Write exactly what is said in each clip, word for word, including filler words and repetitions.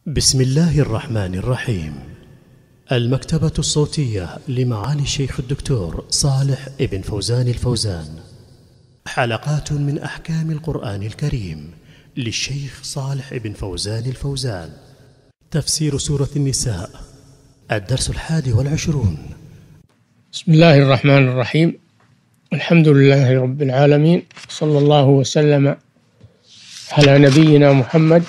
بسم الله الرحمن الرحيم. المكتبة الصوتية لمعالي الشيخ الدكتور صالح ابن فوزان الفوزان، حلقات من أحكام القرآن الكريم للشيخ صالح ابن فوزان الفوزان. تفسير سورة النساء، الدرس الحادي والعشرون. بسم الله الرحمن الرحيم. الحمد لله رب العالمين، صلى الله وسلم على نبينا محمد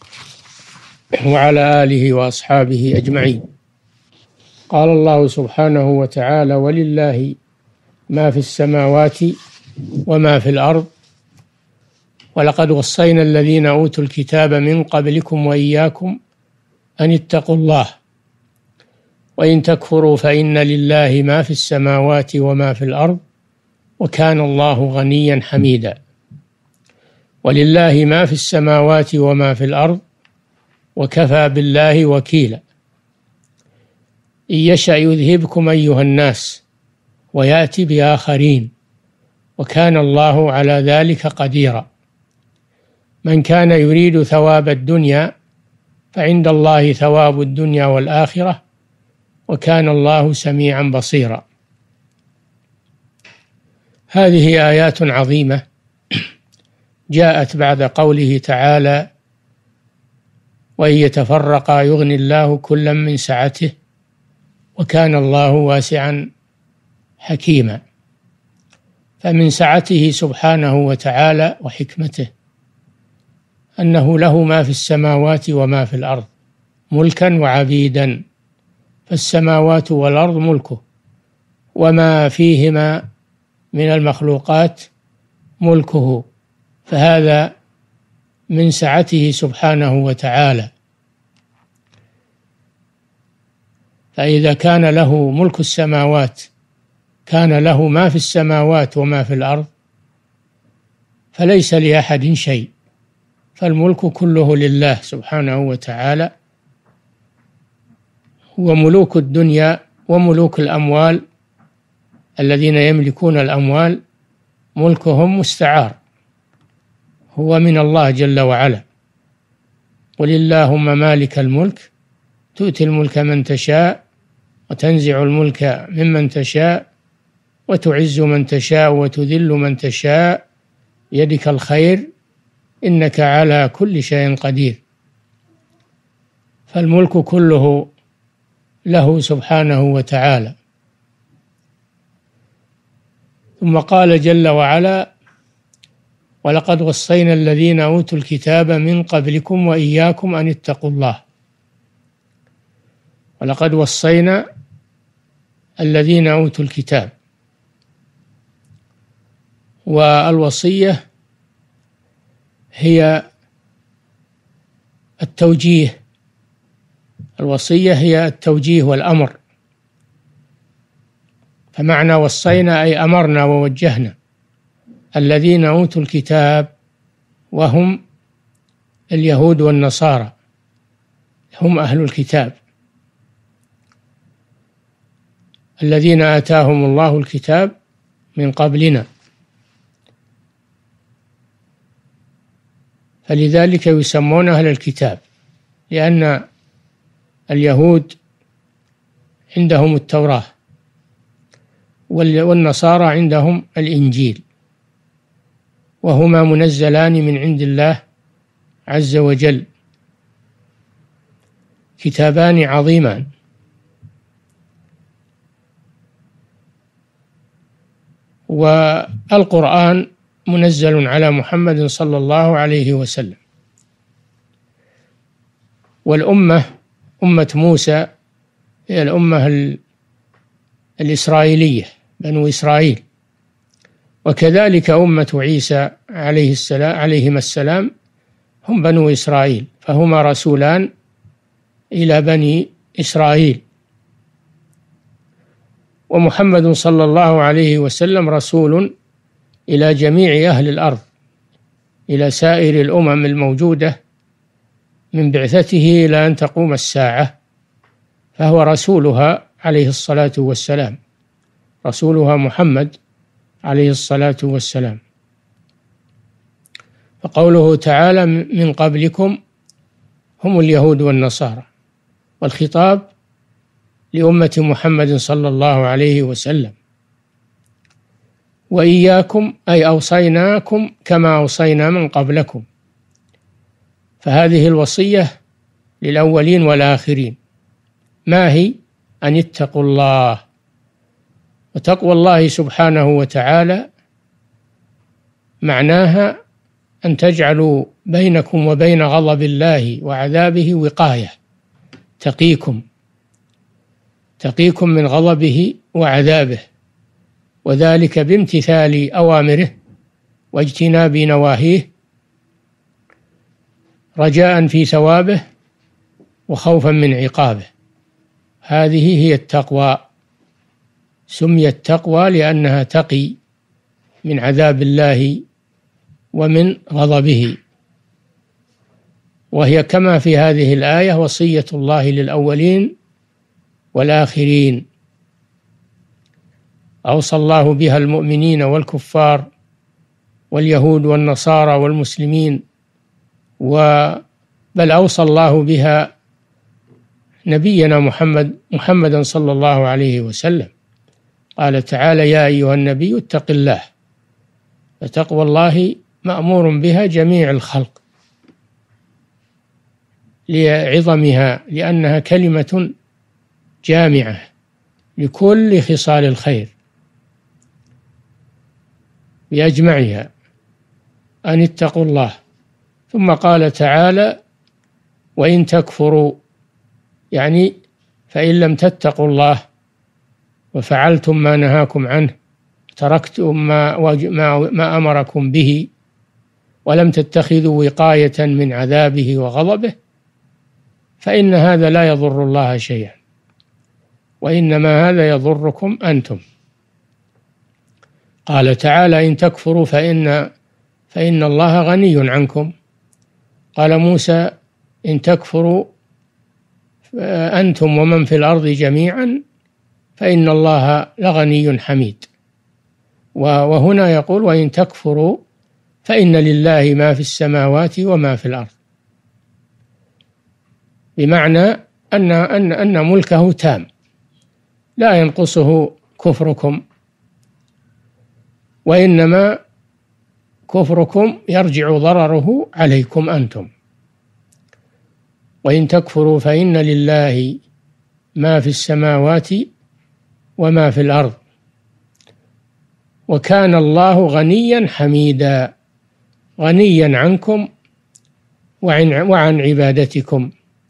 وعلى آله وأصحابه أجمعين. قال الله سبحانه وتعالى: ولله ما في السماوات وما في الأرض، ولقد وصينا الذين أوتوا الكتاب من قبلكم وإياكم أن اتقوا الله وإن تكفروا فإن لله ما في السماوات وما في الأرض وكان الله غنيا حميدا. ولله ما في السماوات وما في الأرض وكفى بالله وكيلا. إن يشأ يذهبكم أيها الناس ويأتي بآخرين وكان الله على ذلك قديرا. من كان يريد ثواب الدنيا فعند الله ثواب الدنيا والآخرة وكان الله سميعا بصيرا. هذه آيات عظيمة جاءت بعد قوله تعالى: وإن يتفرقا يغني الله كلا من سعته وكان الله واسعا حكيما. فمن سعته سبحانه وتعالى وحكمته أنه له ما في السماوات وما في الأرض ملكا وعبيدا، فالسماوات والأرض ملكه وما فيهما من المخلوقات ملكه، فهذا من سعته سبحانه وتعالى. فإذا كان له ملك السماوات كان له ما في السماوات وما في الأرض، فليس لأحد شيء، فالملك كله لله سبحانه وتعالى. وملوك الدنيا وملوك الأموال الذين يملكون الأموال ملكهم مستعار، هو من الله جل وعلا. قل اللهم مالك الملك تؤتي الملك من تشاء وتنزع الملك ممن تشاء وتعز من تشاء وتذل من تشاء بيدك الخير إنك على كل شيء قدير. فالملك كله له سبحانه وتعالى. ثم قال جل وعلا: ولقد وصينا الذين أوتوا الكتاب من قبلكم وإياكم أن اتقوا الله. ولقد وصينا الذين أوتوا الكتاب، والوصية هي التوجيه، الوصية هي التوجيه والأمر. فمعنى وصينا أي أمرنا ووجهنا الذين أوتوا الكتاب، وهم اليهود والنصارى، هم أهل الكتاب الذين آتاهم الله الكتاب من قبلنا. فلذلك يسمون أهل الكتاب، لأن اليهود عندهم التوراة والنصارى عندهم الإنجيل، وهما منزلان من عند الله عز وجل، كتابان عظيمان. والقرآن منزل على محمد صلى الله عليه وسلم. والأمة أمة موسى هي الأمة الإسرائيلية، بنو إسرائيل، وكذلك أمة عيسى عليه السلام عليهما السلام هم بنو إسرائيل، فهما رسولان إلى بني إسرائيل. ومحمد صلى الله عليه وسلم رسول إلى جميع أهل الأرض، إلى سائر الأمم الموجودة من بعثته إلى أن تقوم الساعة، فهو رسولها عليه الصلاة والسلام، رسولها محمد عليه الصلاة والسلام. فقوله تعالى: من قبلكم هم اليهود والنصارى، والخطاب لأمة محمد صلى الله عليه وسلم. وإياكم أي أوصيناكم كما أوصينا من قبلكم، فهذه الوصية للأولين والآخرين. ما هي؟ أن اتقوا الله. وتقوى الله سبحانه وتعالى معناها أن تجعلوا بينكم وبين غضب الله وعذابه وقاية تقيكم تقيكم من غضبه وعذابه، وذلك بامتثال أوامره واجتناب نواهيه، رجاء في ثوابه وخوفا من عقابه. هذه هي التقوى، سميت تقوى لأنها تقي من عذاب الله ومن غضبه. وهي كما في هذه الآية وصية الله للأولين والآخرين، أوصى الله بها المؤمنين والكفار واليهود والنصارى والمسلمين، بل أوصى الله بها نبينا محمد محمدا صلى الله عليه وسلم. قال تعالى: يا أيها النبي اتق الله. فتقوى الله مأمور بها جميع الخلق لعظمها، لأنها كلمة جامعة لكل خصال الخير بأجمعها، أن اتقوا الله. ثم قال تعالى: وإن تكفروا، يعني فإن لم تتقوا الله وفعلتم ما نهاكم عنه، تركتم ما, ما, ما أمركم به، ولم تتخذوا وقاية من عذابه وغضبه، فإن هذا لا يضر الله شيئا، وإنما هذا يضركم أنتم. قال تعالى: إن تكفروا فإن فإن الله غني عنكم. قال موسى: إن تكفروا أنتم ومن في الأرض جميعا فإن الله لغني حميد. وهنا يقول: وإن تكفروا فإن لله ما في السماوات وما في الأرض، بمعنى أن أن أن ملكه تام لا ينقصه كفركم، وإنما كفركم يرجع ضرره عليكم أنتم. وإن تكفروا فإن لله ما في السماوات وما في الأرض، وكان الله غنيا حميدا، غنيا عنكم وعن, وعن عبادتكم،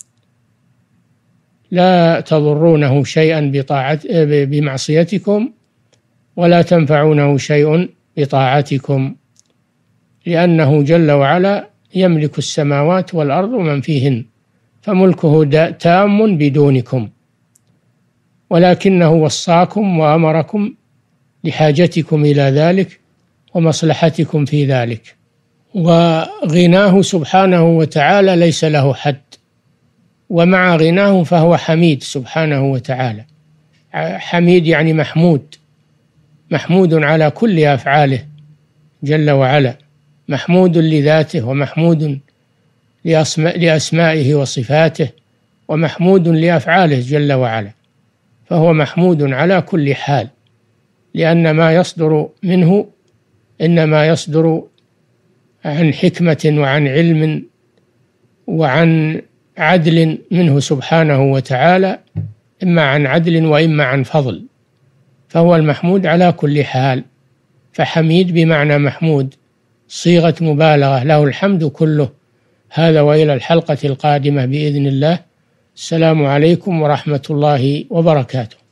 لا تضرونه شيئا بطاعة بمعصيتكم، ولا تنفعونه شيء بطاعتكم، لأنه جل وعلا يملك السماوات والأرض ومن فيهن، فملكه تام بدونكم، ولكنه وصاكم وأمركم لحاجتكم إلى ذلك ومصلحتكم في ذلك. وغناه سبحانه وتعالى ليس له حد، ومع غناه فهو حميد سبحانه وتعالى. حميد يعني محمود، محمود على كل أفعاله جل وعلا، محمود لذاته، ومحمود لأسمائه وصفاته، ومحمود لأفعاله جل وعلا، فهو محمود على كل حال، لأن ما يصدر منه إنما يصدر عن حكمة وعن علم وعن عدل منه سبحانه وتعالى، إما عن عدل وإما عن فضل، فهو المحمود على كل حال. فحميد بمعنى محمود، صيغة مبالغة، له الحمد كله. هذا وإلى الحلقة القادمة بإذن الله. السلام عليكم ورحمة الله وبركاته.